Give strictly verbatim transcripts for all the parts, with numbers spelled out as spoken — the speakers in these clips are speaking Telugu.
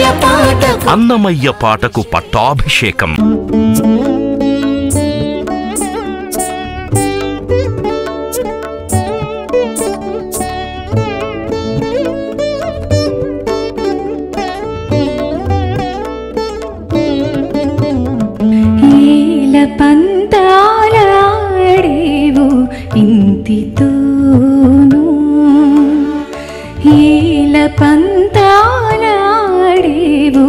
పాటకు అన్నమయ్య పాటకు పట్టాభిషేకం. పంతాలాడేవు ఇంతితోను, ఏల పంతాలాడేవు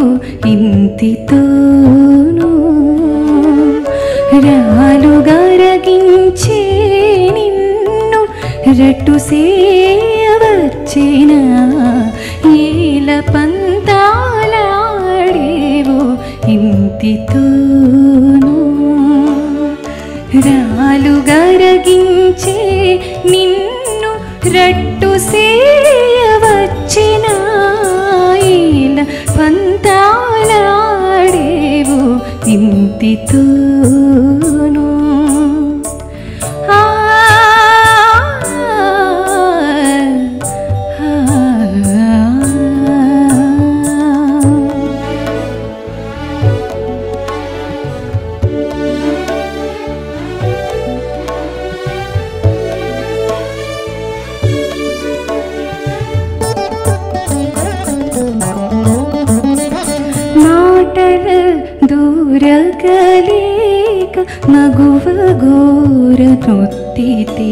ఇంతితోను, రాలుగరగించే నిన్ను రట్టు సేయవచ్చిన, ఏల పంతాలాడేవు ఇంతితోను, రాలుగరగించే నిన్ను రట్టు సేయవచ్చిన, ఏల పంతాలాడేవు ఇంతితోను. దూరగలేక మగువ ఘోర నొత్తితే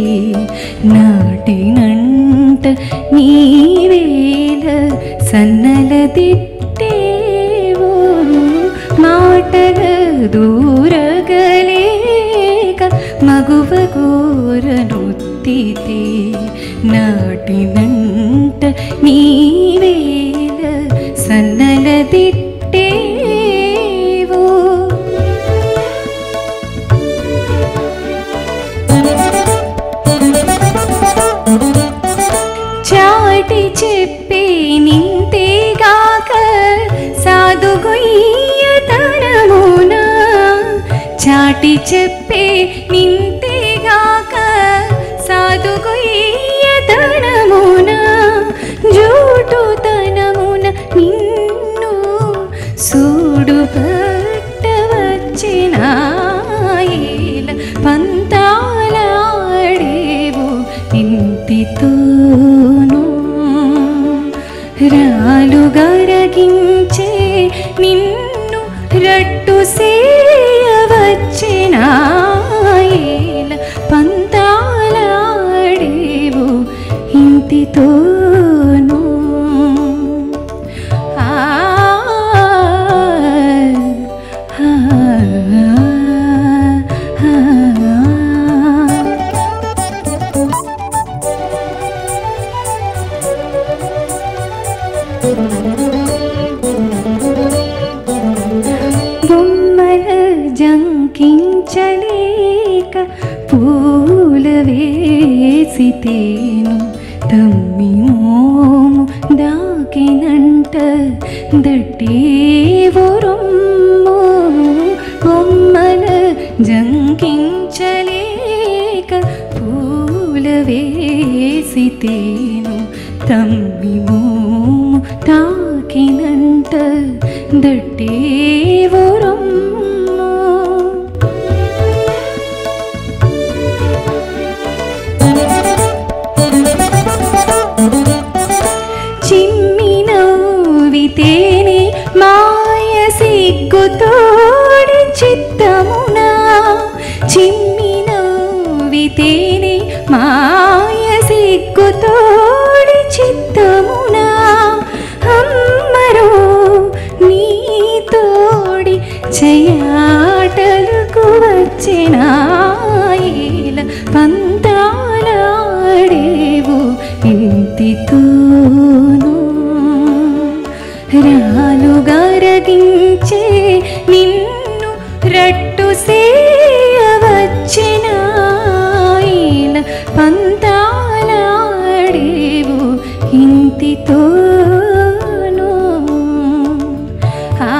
నాటినంట నీవేల సన్నల దిట్టేవో, మాటల దూరగలేక మగువ ఘోర నొత్తితే నాటినంట నీవేల సన్నల దిట్టే చెప్పే నింతేగాక సాధుగొయ్యతనమున, చాటి చెప్పే నింతేగాక సాధుగొయ్యతనమున, జూటుతనమున నిన్ను సూడు పట్టవచ్చిన, ఏల పంతాలాడేవు ఇంతితోను, రాలుగరగించే నిన్ను రట్టు సేయవచ్చిన, ఏల పంతాలాడేవు ఇంతితోను. ఆ బొమ్మల జంకించలేక పూల వేసితేను, తమ్మి మోము దాకినంట దట్టేవొరొమ్ము, బొమ్మల జంకించలేక పూల వేసితేను, తమ్మి మోము తాకినంట దట్టేవొరొమ్ము, చిమ్మి నవ్వితేనే మాయ సిగ్గుతోడి చిత్తమున, చిమ్మి నవ్వితేనే మాయ సిగ్గుతోడి చిత్తమున, అమ్మరో నీ తోడి చయాటలకు వచ్చిన, ఏల పంతాలాడేవు ఇంతితోను, రాలుగరగించే నిన్ను రట్టు సేయవచ్చిన, ఏల పంతాలాడేవు ఇంతితోను. ఆ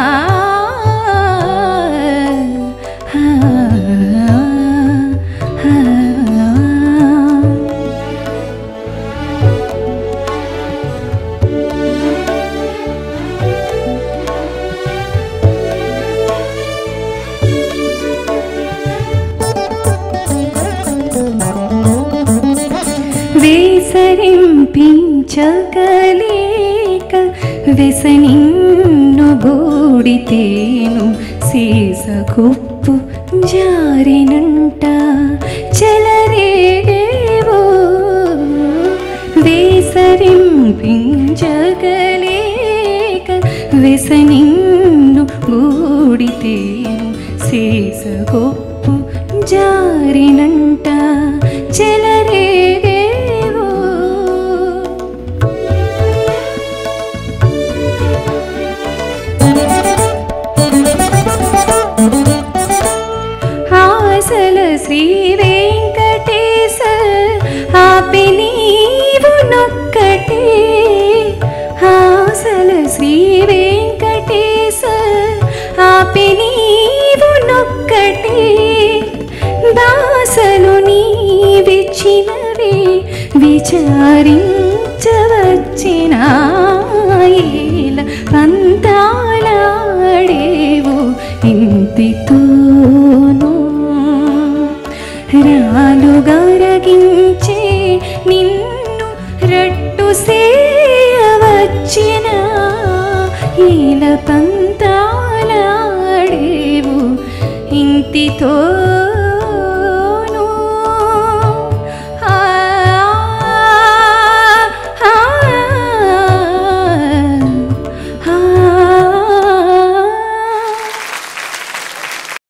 పించగలేక వెసనిన్ను గూడితేను సీసకొప్పు జారినంట చెలరేగేవో వేసరింపించగలేక వెసనిన్ను గూడితేను సీసకొప్పు జారినంట చెలరేగేవో ఆసల శ్రీ వెంకటేశ ఆపి నీవు నొక్కటే ఆసల శ్రీ వెంకటేశ ఆపి నీవు నొక్కటే దాసను నీవిచ్చినవే విచారిం